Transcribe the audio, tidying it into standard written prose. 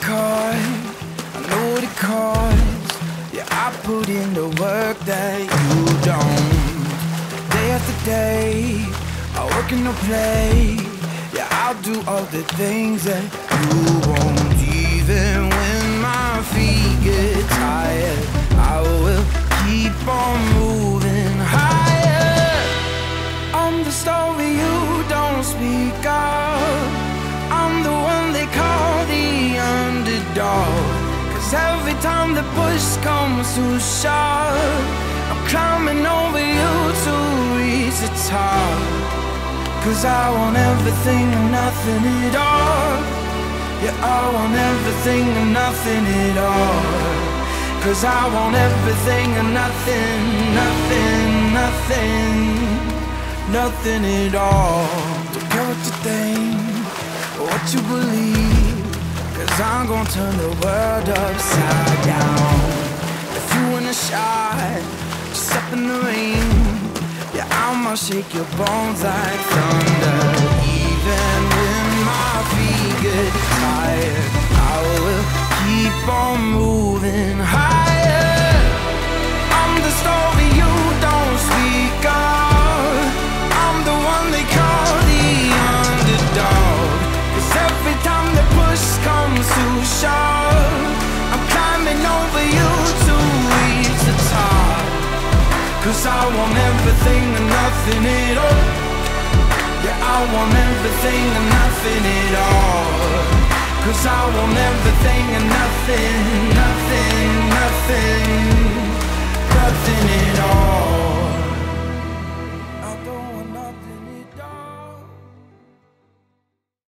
caught, I know what it costs. Yeah, I put in the work that you don't. Day after day, I work and no play. Yeah, I'll do all the things that you won't. Even when my feet get tired, I will keep on moving higher. I'm the story you don't speak of. I'm the one they call the underdog. 'Cause every time the push comes to shove, I'm climbing over you to reach the top. 'Cause I want everything and nothing at all. Yeah, I want everything and nothing at all. 'Cause I want everything and nothing, nothing, nothing, nothing at all. Don't care what you think or what you believe, 'cause I'm gonna turn the world upside down. If you want a shot, just step in the ring. Yeah, I'ma shake your bones like thunder. Even when my feet get tired, I will keep on moving higher. I'm the story you don't speak of. I'm the one they call the underdog. 'Cause every time the push comes to shove, I'm climbing over you to reach the top. 'Cause I want everything and nothing at all. Yeah, I want everything and nothing at all. 'Cause I want everything and nothing, nothing, nothing,